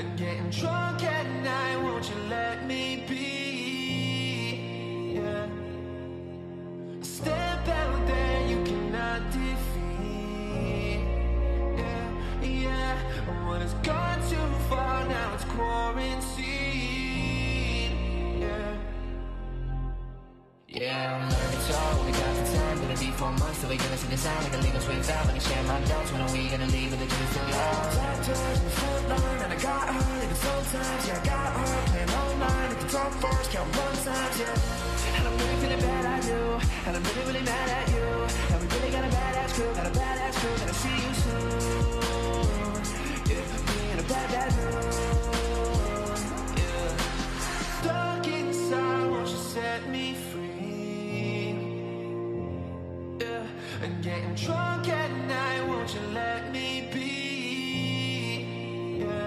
and getting drunk at night. Won't you let me be? Yeah. A step out there you cannot defeat. Yeah, yeah. When it's gone too far, now it's quarantine. Yeah. Yeah, I'm learning to talk, we got the time. Gonna be 4 months till we gonna see the sign. Like a leave us without, like a share my doubts. When are we gonna leave with the truth still loud? Doctors in the front line, and I got her even sometimes. Yeah, I got her playing online. I can talk first, count one times, yeah. And I'm really feeling bad, I do. And I'm really, really mad at you. And we really got a badass crew, Gonna see you soon. Yeah, be in a bad, bad mood. Yeah. Stuck inside, won't you set me free? And getting drunk at night, won't you let me be? Yeah.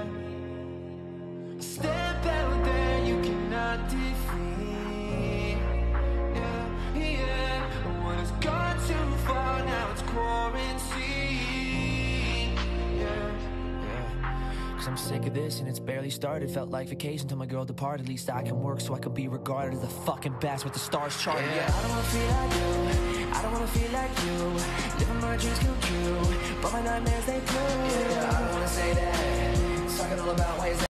Step out there you cannot defeat. Yeah, yeah. When it's gone too far, now it's quarantine. Yeah, yeah. Cause I'm sick of this and it's barely started. Felt like vacation till my girl departed. At least I can work so I can be regarded as the fucking best with the stars charted. Yeah, I don't wanna feel like you, I don't wanna feel like you. Living my dreams come true, but my nightmares they prove. Yeah, I don't wanna say that. Talking all about ways that